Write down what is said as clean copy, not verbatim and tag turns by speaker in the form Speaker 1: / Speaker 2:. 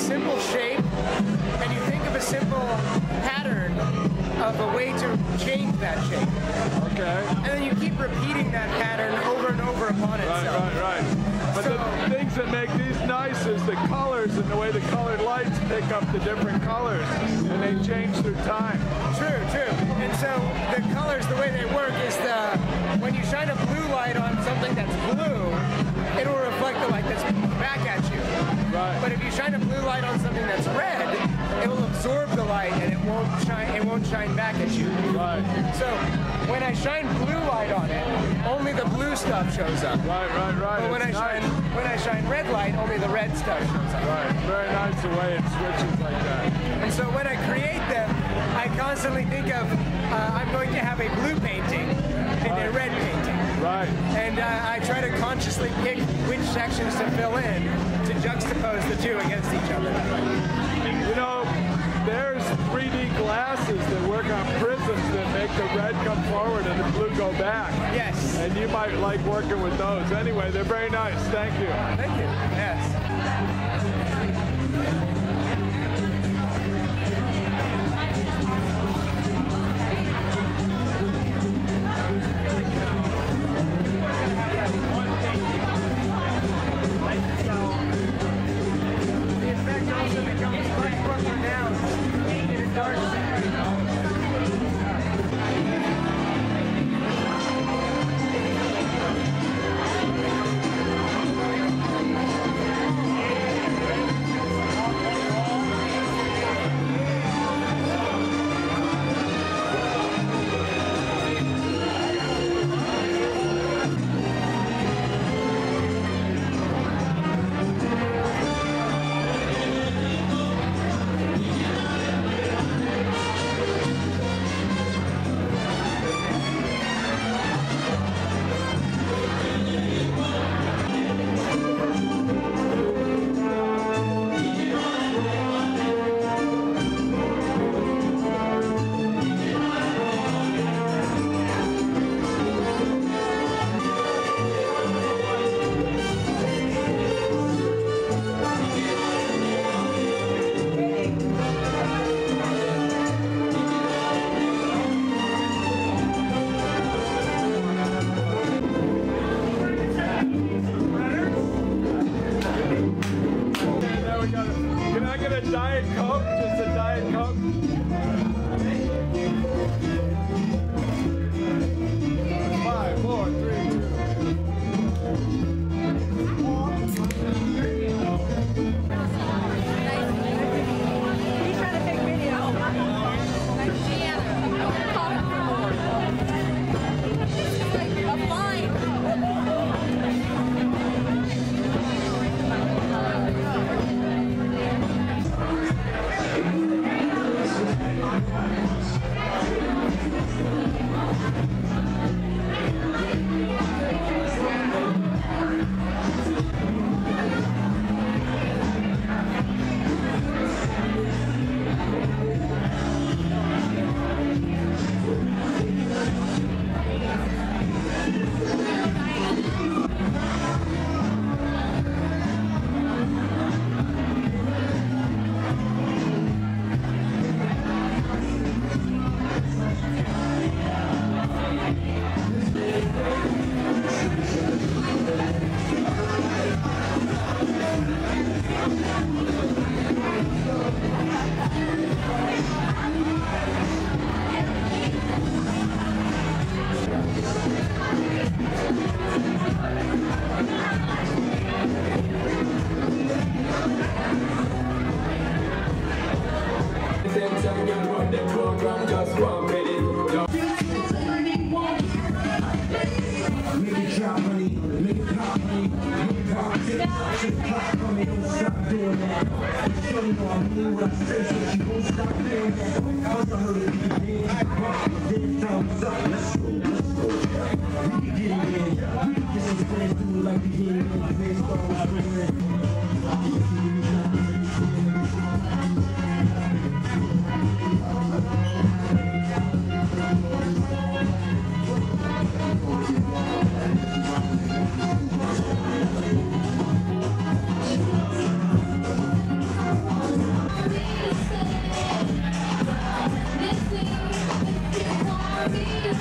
Speaker 1: simple shape and you think of a simple pattern of a way to change that shape.
Speaker 2: Okay.
Speaker 1: And then you keep repeating that pattern over and over upon itself.
Speaker 2: Right. But
Speaker 1: So,
Speaker 2: the things that make these nice is the colors and the way the colored lights pick up the different colors, and they change through time.
Speaker 1: True. And so the colors, the way they work is when you shine a blue light on something that's blue, it'll reflect the light that's back at you.
Speaker 2: Right.
Speaker 1: But if you shine a blue light on something that's red, it will absorb the light and it won't shine back at you.
Speaker 2: Right.
Speaker 1: So when I shine blue light on it, only the blue stuff shows up.
Speaker 2: Right.
Speaker 1: But when I shine red light, only the red stuff shows up.
Speaker 2: Right. Very nice the way it switches like that.
Speaker 1: And so when I create them, I constantly think of I'm going to have a blue painting and a red painting.
Speaker 2: Right.
Speaker 1: And I try to consciously pick which sections to fill in to juxtapose the two against each other.
Speaker 2: You know, there's 3D glasses that work on prisms that make the red come forward and the blue go back.
Speaker 1: Yes.
Speaker 2: And you might like working with those. Anyway, they're very nice. Thank you.
Speaker 1: Thank you. Yes.
Speaker 2: Can I get a Diet Coke? Just a Diet Coke? 5, 4, 3, 2.
Speaker 3: He's trying to take video. A fine. Thank you.